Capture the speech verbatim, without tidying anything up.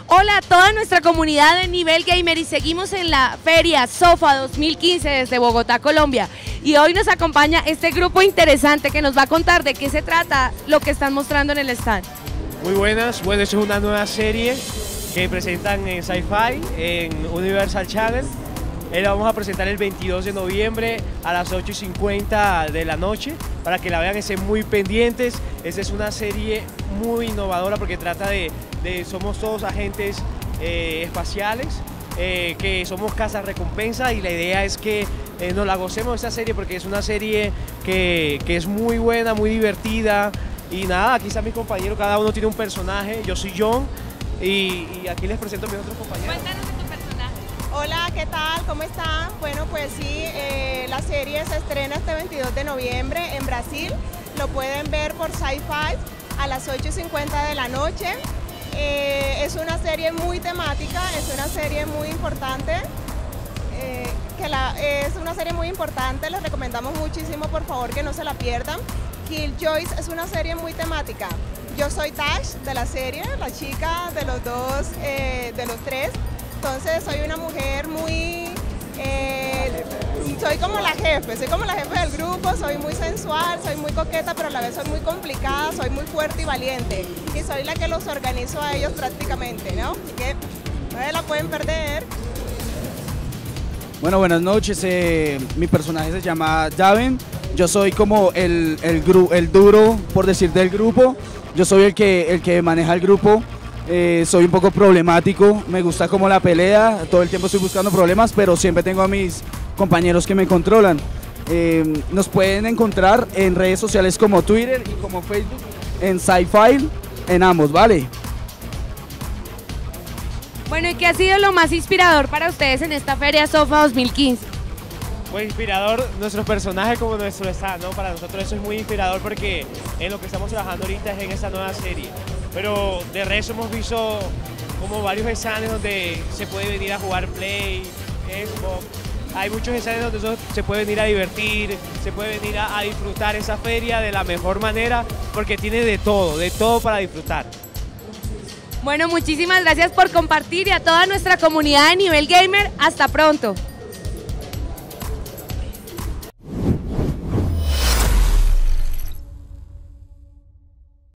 Hola a toda nuestra comunidad de Nivel Gamer y seguimos en la Feria SOFA dos mil quince desde Bogotá, Colombia. Y hoy nos acompaña este grupo interesante que nos va a contar de qué se trata lo que están mostrando en el stand. Muy buenas, bueno, esto es una nueva serie que presentan en Sci-Fi, en Universal Channel. Eh, la vamos a presentar el veintidós de noviembre a las ocho y cincuenta de la noche para que la vean, estén muy pendientes. Esta es una serie muy innovadora porque trata de, de somos todos agentes eh, espaciales, eh, que somos cazarrecompensas y la idea es que eh, nos la gocemos esta serie porque es una serie que, que es muy buena, muy divertida. Y nada, aquí está mi compañero, cada uno tiene un personaje, yo soy John y, y aquí les presento a mis otros compañeros. Cuéntanos de tu personaje. Hola, ¿qué tal? ¿Cómo están? Bueno, pues sí, eh, la serie se estrena este veintidós de noviembre en Brasil. Lo pueden ver por Sci-Fi a las ocho y cincuenta de la noche. Eh, es una serie muy temática, es una serie muy importante. Eh, que la, es una serie muy importante, les recomendamos muchísimo, por favor, que no se la pierdan. Killjoys es una serie muy temática. Yo soy Tash de la serie, la chica de los dos, eh, de los tres. Entonces soy una mujer muy, eh, soy como la jefe, soy como la jefe del grupo, soy muy sensual, soy muy coqueta, pero a la vez soy muy complicada, soy muy fuerte y valiente. Y soy la que los organizo a ellos prácticamente, ¿no? Así que no se la pueden perder. Bueno, buenas noches, eh, mi personaje se llama Daven, yo soy como el, el, gru el duro, por decir, del grupo, yo soy el que, el que maneja el grupo. Eh, soy un poco problemático, me gusta como la pelea, todo el tiempo estoy buscando problemas, pero siempre tengo a mis compañeros que me controlan. Eh, nos pueden encontrar en redes sociales como Twitter y como Facebook, en Sci-Fi, en ambos, ¿vale? Bueno, ¿y qué ha sido lo más inspirador para ustedes en esta Feria SOFA dos mil quince? Pues inspirador nuestros personajes como nuestro stand, ¿no? Para nosotros eso es muy inspirador porque en lo que estamos trabajando ahorita es en esta nueva serie. Pero de resto hemos visto como varios escenarios donde se puede venir a jugar Play, Xbox. Hay muchos escenarios donde se puede venir a divertir, se puede venir a, a disfrutar esa feria de la mejor manera porque tiene de todo, de todo para disfrutar. Bueno, muchísimas gracias por compartir y a toda nuestra comunidad de Nivel Gamer, hasta pronto.